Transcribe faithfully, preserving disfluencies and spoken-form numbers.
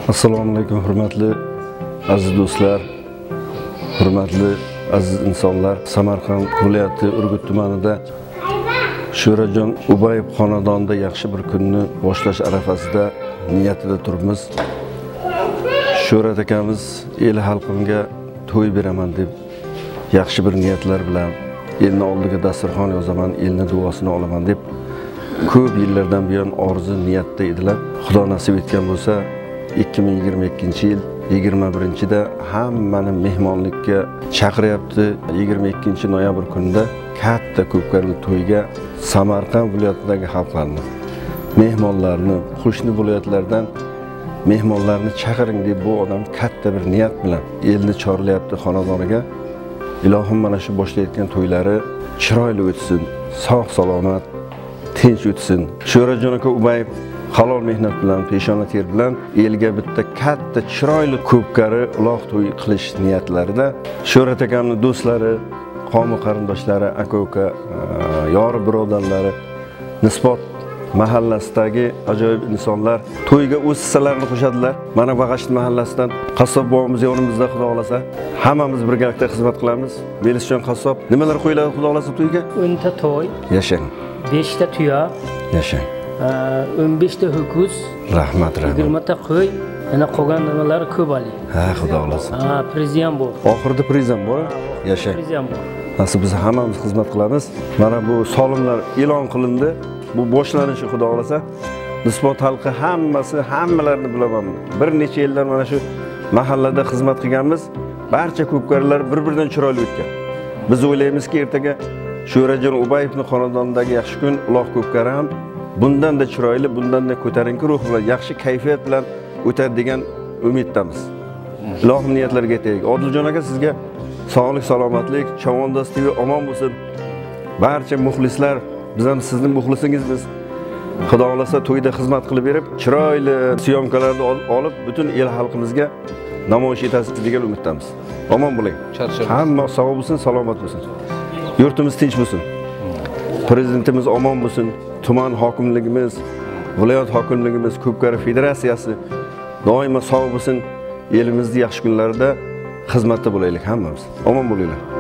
Assalomu alaykum, hurmatli aziz do'stlar, hurmatli aziz insonlar. Samarqand viloyati Urgut tumanida Sho'rajon Ubayev xonadonida yaxshi bir kunni boshlash arafasida niyatida turibmiz. Sho'rat akamiz el xalqimga to'y beraman deb yaxshi bir niyatlar bilan elni oldiga dasturxon yozaman, elni duosini olaman deb ko'p yillardan buyon orzu niyatda edilar. Xudo nasib etgan bo'lsa, ikki ming yigirma ikkinchi yil yigirma birinchida hammani mehmonlikka chaqiryapti. yigirma ikkinchi noyabr kunida katta ko'pkarli to'yga Samarqand viloyatidagi xalqlarni, mehmonlarni, qo'shni viloyatlardan mehmonlarni chaqiring deb bu odam katta bir niyat bilan elni chorlayapti xonadoniga. Ilohim mana shu boshlayotgan to'ylari chiroyli o'tsin, sog' salomat, tinch o'tsin. Sho'rajon aka Ubayev halol mehnat bilan, peshona ter bilan elga bitta katta chiroyli ko'pkari uloq to'y qilish niyatlarida. Sho'rat akamning do'stlari, qo'mi qarindoshlari, aka-uka, yor birodarlari, Nisbot mahallasidagi ajoyib insonlar to'yga o'z hissalarini qo'shadilar. Mana Bag'ashti mahallasidan qassob bobomiz yonimizda, xudo xolasa, hammamiz birgalikda xizmat qilamiz. Melisjon qassob, nimalar qo'yiladi xudo xolasa to'yga? o'nta to'y, Yashang. beshta tuya, Yashang. o'n beshta ho'kiz, Rahmat, rahmat. yigirma ta qo'y, yana qolgan nimalar ko'p ali. Ha, xudo xolasa. Ha, prezident bor. Oxirida prezident bor. Yashang. Prezident bor. Nasib biz hammamiz xizmat qilamiz. Mana bu solimlar e'lon qilindi. Bu boshlanishi xudo xolasa. Nisbot xalqi hammasi, hammalarini bilaman. Bir necha yillar mana shu mahallada xizmat qilganmiz. Barcha ko'pkarilar bir-biridan chiroyli o'tgan. Biz o'ylaymizki, ertaga Sho'rajon Ubayevning xonadonidagi yaxshi kun uloq ko'pkari ham bundan da chiroyli, bundan da ko'tarinki ruh bilan, yaxshi kayfiyat bilan o'tadi degan umiddamiz. Ilohim niyatlarga yetaylik. Odiljon aka, sizga sog'lik, salomatlik, Chavandoz T V omon bo'lsin. Barcha muxlislar, biz ham sizning muxlisingizmiz. Xudo xolasa to'yda xizmat qilib berib, chiroyli syomkalarni olib, butun el xalqimizga namoyish etasiz degan umiddamiz. Omon bo'ling. Hamma sog' bo'lsin, salomat bo'lsin. Yurtimiz tinch bo'lsin. Prezidentimiz omon bo'lsin. Tuman hokimligimiz, viloyat hokimligimiz, Ko'pkari federatsiyasi doimo sog' bo'lsin. Elimizning yaxshi kunlarida xizmatda bo'laylik hammamiz. Omon bo'linglar.